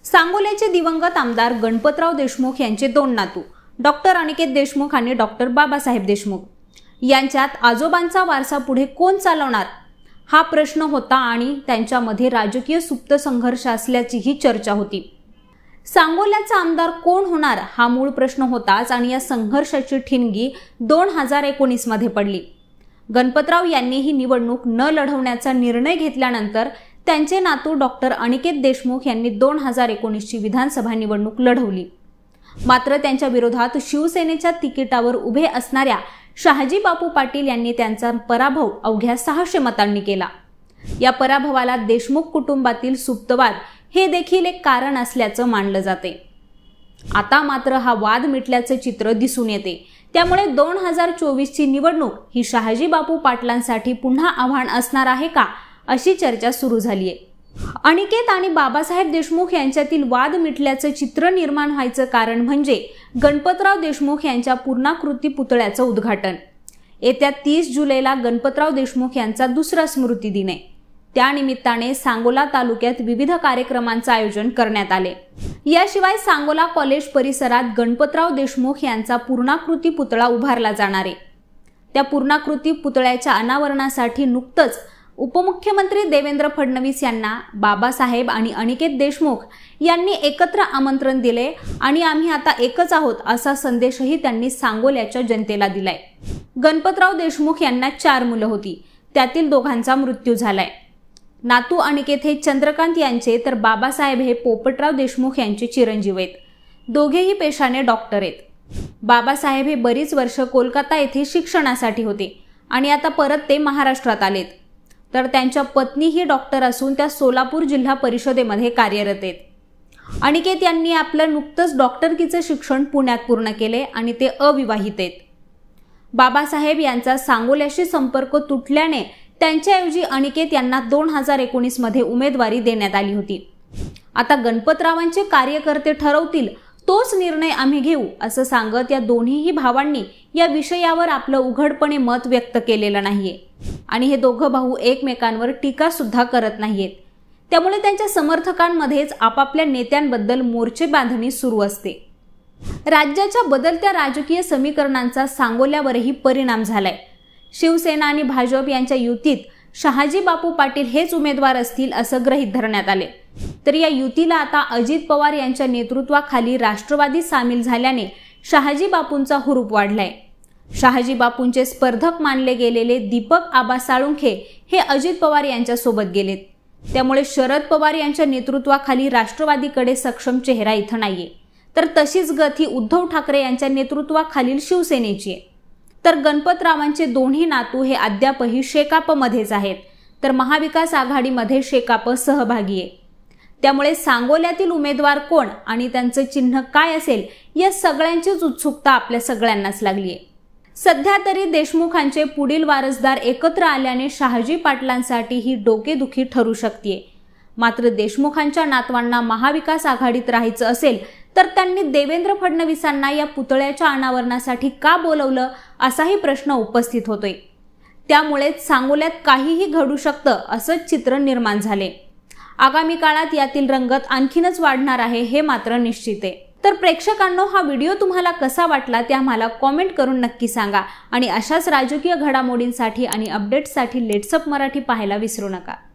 सांगोल्याचे दिवंगत आमदार गणपतराव देशमुख यांचे दोन नातू डॉक्टर अनिकेत देशमुख आणि डॉक्टर बाबासाहेब देशमुख यांच्यात आजोबांचा वारसा पुढे कोण चालवणार हा प्रश्न होता आणि त्यांच्यामध्ये राजकीय सुप्त संघर्ष असल्याचीही चर्चा होती। सांगोल्याचा आमदार कोण होणार हा मूळ प्रश्न होताच आणि या संघर्षाची ठिणगी 2019 मध्ये पडली। गणपतराव यांनी ही निवडणूक न लढवण्याचा निर्णय घेतल्यानंतर त्यांचे नातू डॉक्टर अनिकेत देशमुख यांनी 2019 ची विधानसभा निवडणूक लढवली। मात्र त्यांच्या विरोधात शिवसेनेच्या तिकिटावर उभे असणाऱ्या शहाजी बापू पाटील यांनी त्यांचा पराभव अवघ्या 600 मतांनी केला। या पराभवाला देशमुख कुटुंबातील सुप्तवाद हे देखील एक कारण असल्याचं मानलं जाते। आता मात्र हा वाद मिटल्याचे चित्र दिसून येते। त्यामुळे 2024 ची निवडणूक ही शहाजी बापू पाटलांसाठी पुन्हा आव्हान असणार आहे का अशी चर्चा सुरू झाली आहे। अनिकेत आणि बाबासाहेब देशमुख यांच्यातील वाद मिटल्याचं चित्र निर्माण व्हायचं कारण म्हणजे गणपतराव देशमुख यांच्या पूर्णाकृती पुतळ्याचं उद्घाटन। येत्या 30 जुलैला गणपतराव देशमुख यांचा दुसरा स्मृती दिन आहे। त्यानिमित्ताने सांगोला तालुक्यात विविध कार्यक्रमांचे आयोजन करण्यात आले। याशिवाय सांगोला कॉलेज परिसरात गणपतराव देशमुख यांचा पूर्णाकृती पुतळा उभारला जाणार आहे। त्या पूर्णाकृती पुतळ्याच्या अनावरणासाठी नुकतंच उपमुख्यमंत्री देवेंद्र फडणवीस यांना बाबासाहेब आणि अनिकेत देशमुख यांनी एकत्र आमंत्रण दिले आणि आम्ही आता एकच आहोत असा संदेशही त्यांनी सांगोल्याच्या जनतेला दिलाय। गणपतराव देशमुख यांना 4 मुलं होती, त्यातील दोघांचा मृत्यू झालाय। नातू अनिकेत हे चंद्रकांत यांचे तर बाबासाहेब हे पोपटराव देशमुख यांचे चिरंजीव आहेत। दोघेही पेशाने डॉक्टर आहेत। बाबासाहेब हे बरीच वर्ष कोलकाता येथे शिक्षणासाठी होते आणि आता परत ते महाराष्ट्रात आलेत। तर त्यांच्या पत्नी ही डॉक्टर असून त्या सोलापूर जिल्हा परिषदेमध्ये कार्यरत आहेत। अनिकेत यांनी आपलं नुकतंच डॉक्टरकीचे शिक्षण पुण्यात पूर्ण केले आणि ते अविवाहित आहेत। बाबासाहेब यांचा सांगोल्याशी संपर्क तुटल्याने त्यांच्याऐवजी अनिकेत यांना 2019 मध्ये उमेदवारी देण्यात आली होती। आता गणपतरावांचे कार्यकर्ते ठरवतील तोच निर्णय आम्ही घेऊ असं सांगत या दोन्हीही भावांनी या विषयावर आपलं उघडपणे मत व्यक्त केलेलं नाहीये आणि हे दोघं भाऊ एकमेकांवर टीका सुद्धा करत नाहीयेत। त्यामुळे त्यांच्या समर्थकांमध्येच आपापल्या नेत्यांबद्दल मोर्चे बांधणी सुरू असते। राज्याच्या बदलत्या राजकीय समीकरणांचा सांगोल्यावरही परिणाम झालाय। शिवसेना आणि भाजप यांच्या युतीत शहाजी बापू पाटील हेच उमेदवार असतील असं गृहीत धरण्यात आले। तर या युतीला आता अजित पवार यांच्या नेतृत्वाखाली राष्ट्रवादी सामील झाल्याने शहाजी बापूंचा हुरूप वाढलाय। शहाजी बापूंचे स्पर्धक मानले गेलेले दीपक आबा साळुंखे हे अजित पवार यांच्या सोबत गेलेत। त्यामुळे शरद पवार यांच्या नेतृत्वाखाली राष्ट्रवादीकडे सक्षम चेहरा इथं नाहीये। तर तशीच गती उद्धव ठाकरे यांच्या नेतृत्वाखालील शिवसेनेची आहे। तर गणपतरावांचे दोन्ही नातू हे अद्यापही शेकापमध्येच आहेत, तर महाविकास आघाडीमध्ये शेकाप सहभागी आहे। त्यामुळे सांगोल्यातील उमेदवार कोण आणि त्यांचं चिन्ह काय असेल या सगळ्यांचीच उत्सुकता आपल्या सगळ्यांनाच लागली आहे। सध्या तरी देशमुखांचे पुढील वारसदार एकत्र आल्याने शहाजी पाटलांसाठी ही डोकेदुखी ठरू शकते। मात्र देशमुखांच्या नातवांना महाविकास आघाडीत राहायचं असेल तर त्यांनी देवेंद्र फडणवीसांना या पुतळ्याच्या अनावरणासाठी का बोलवलं असाही प्रश्न उपस्थित होतोय। त्यामुळेच सांगोल्यात काहीही घडू शकतं असंच चित्र निर्माण झाले। आगामी काळात यातील रंगत आणखीनच वाढणार आहे हे मात्र निश्चित आहे। तर प्रेक्षकांनो, हा व्हिडिओ तुम्हाला कसा वाटला ते आम्हाला कॉमेंट करून नक्की सांगा आणि अशाच राजकीय घडामोडींसाठी आणि अपडेट्ससाठी लेट्सअप मराठी पाहायला विसरू नका।